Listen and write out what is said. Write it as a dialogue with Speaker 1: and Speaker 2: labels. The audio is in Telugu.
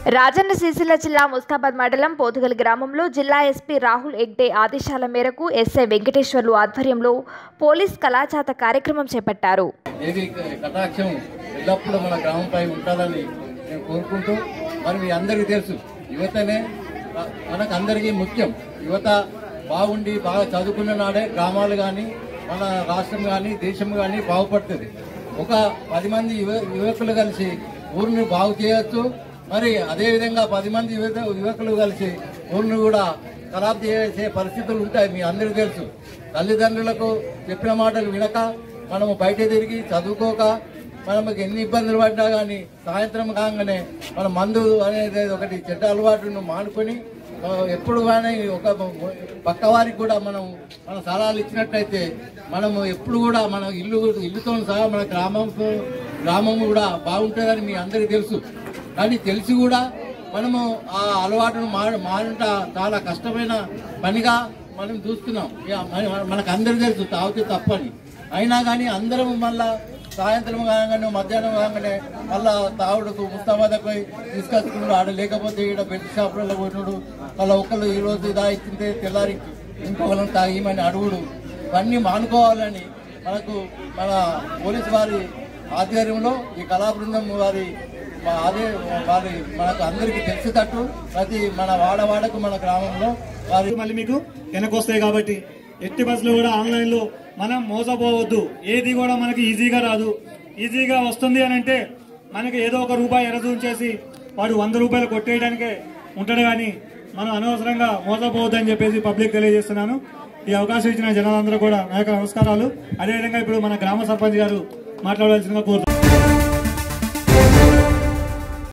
Speaker 1: రాజన్న సిరిసిల్ల జిల్లా ముస్తాబాద్ మండలం పోతుగల్ గ్రామంలో జిల్లా ఎస్పీ రాహుల్ ఎగ్డే ఆదేశాల మేరకు ఎస్ఐ వెంకటేశ్వర్లు ఆధ్వర్యంలో పోలీస్ కళాచాత కార్యక్రమం చేపట్టారు.
Speaker 2: ఏది కటాక్షం ఎల్లప్పుడూ మన గ్రామంపై ఉంటుందని నేను కోరుకుంటూ, మరి మీ అందరికీ తెలుసు యువతనే మనకు అందరికీ ముఖ్యం. యువత బాగుండి బాగా చదువుకున్న నాడే గ్రామాలు కానీ మన రాష్ట్రం కానీ దేశం కానీ బాగుపడుతుంది. ఒక 10 మంది యువకులు కలిసి ఊరిని బాగు చేయొచ్చు. మరి అదేవిధంగా 10 మంది యువకులు కలిసి ఊరిని కూడా ఖరాబ్ చేసే పరిస్థితులు ఉంటాయి. మీ అందరికీ తెలుసు. తల్లిదండ్రులకు చెప్పిన మాటలు వినక మనము బయట తిరిగి చదువుకోక మనకు ఎన్ని ఇబ్బందులు పడ్డా కానీ సాయంత్రం కాగానే మన మందు అనేది ఒకటి చెడ్డ అలవాటును మానుకొని ఎప్పుడు కానీ ఒక పక్క వారికి కూడా మనం మన సలహాలు ఇచ్చినట్టయితే మనము ఎప్పుడు కూడా మన ఇల్లుతో సహా మన గ్రామం కూడా బాగుంటుందని మీ అందరికీ తెలుసు. కానీ తెలిసి కూడా మనము ఆ అలవాటును మానుట చాలా కష్టమైన పనిగా మనం చూస్తున్నాం. మనకు అందరూ తెలుసు తాగితే తప్పని. అయినా కానీ అందరం మళ్ళా సాయంత్రం కాగానే మధ్యాహ్నం కాగానే మళ్ళా తాగుడుకు ముస్తాబాదకు తీసుకొచ్చుకున్నాడు. ఆడ లేకపోతే ఇక్కడ బెడ్ షాపులలో పోయినాడు. మళ్ళీ ఒకళ్ళు ఈరోజు ఇదా ఇచ్చింటే తెల్లారి ఇంకొకళ్ళని తాగిమని అడుగుడు. ఇవన్నీ మానుకోవాలని మనకు మన పోలీసు వారి ఆధ్వర్యంలో ఈ కళాబృందం వారి మనకు అందరికి తెలిసేటట్టు ప్రతి మన వాడవాడకు మన గ్రామంలో వారి
Speaker 3: మళ్ళీ మీకు వెనకొస్తాయి. కాబట్టి ఎట్టి బస్సులో కూడా ఆన్లైన్ లో మనం మోసపోవద్దు. ఏది కూడా మనకి ఈజీగా రాదు. ఈజీగా వస్తుంది అని అంటే మనకి ఏదో ఒక రూపాయి ఎరజూం చేసి వాడు 100 రూపాయలు కొట్టేయడానికే ఉంటాడు. కానీ మనం అనవసరంగా మోసపోవద్దు అని చెప్పేసి పబ్లిక్ తెలియజేస్తున్నాను. ఈ అవకాశం ఇచ్చిన జనాలందరూ కూడా నా యొక్క నమస్కారాలు. అదేవిధంగా ఇప్పుడు మన గ్రామ సర్పంచ్ గారు మాట్లాడాల్సిందిగా కోరుతున్నాను.